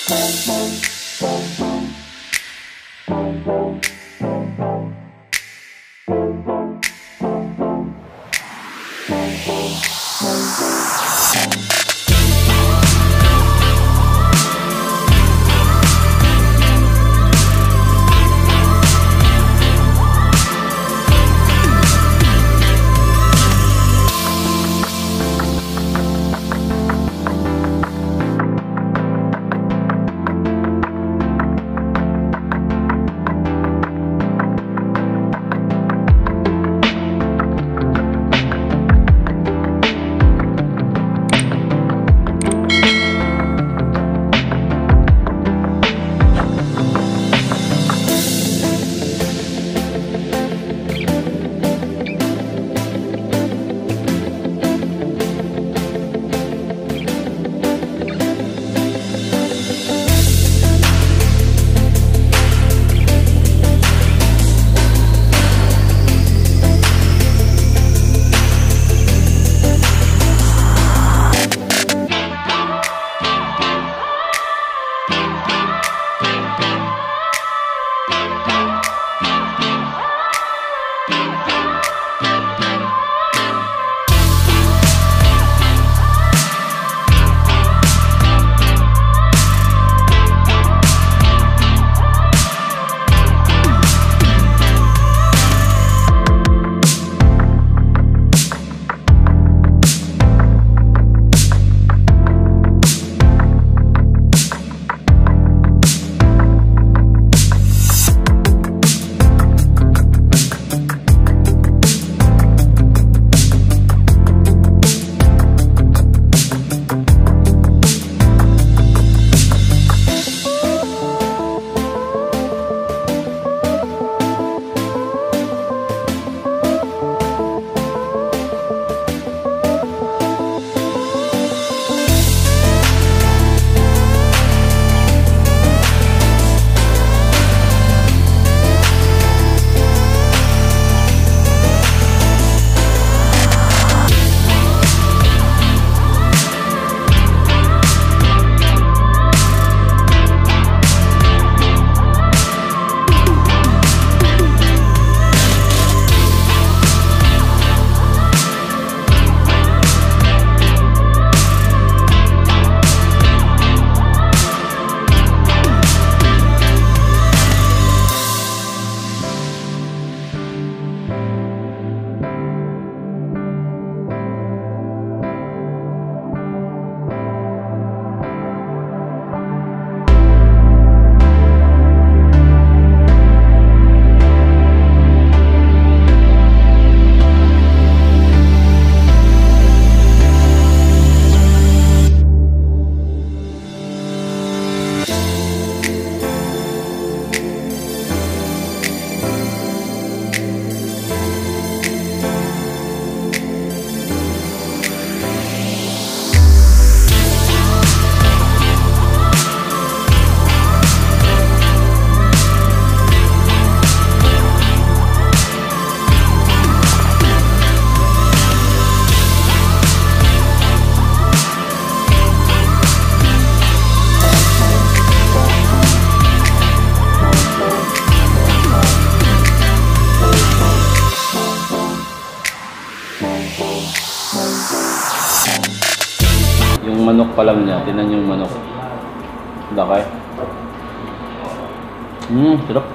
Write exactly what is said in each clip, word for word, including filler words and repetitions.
Yung manok pa lang niya, tinan yung manok. Lakay. Mmm, sarap.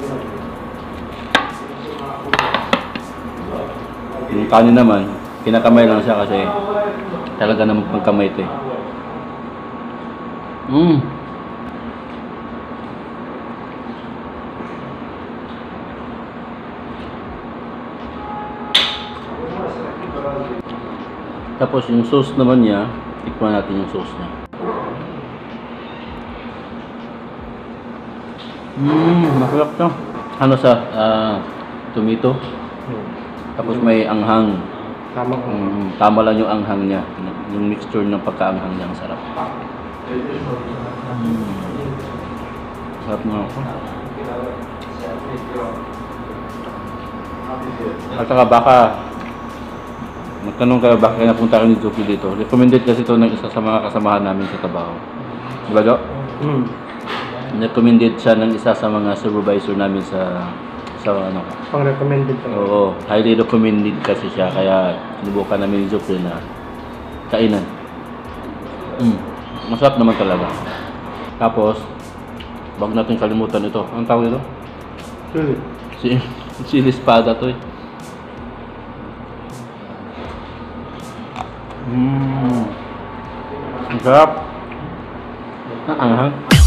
Yung kanin naman, kinakamay lang siya kasi talaga naman pagkamay ito eh. Mmm. Tapos yung sauce naman niya, tikman natin yung sauce niya. Mmm, masarap to. Ano sa uh, tomato? Hmm. Tapos may anghang. Tama ko. Mm, tama lang yung anghang niya. Yung mixture ng pagkaanghang niya, ang sarap. Mm. Sarap nga ako. At saka baka magtanong kayo bakit napunta kayo ni Joki dito. Recommended kasi ito ng isa sa mga kasamahan namin sa trabaho. Diba, Jo? Mm. recommended siya ng isa sa mga supervisor namin sa sa ano. Pang recommended to. Oo, highly recommended kasi siya kaya sinubukan namin ni Jopre na kainan. Mm, masarap naman talaga. Tapos, wag natin kalimutan ito. Ang tawag ito? Chili. Si chili espada to eh. Mm. Ang sarap. Ang anghang.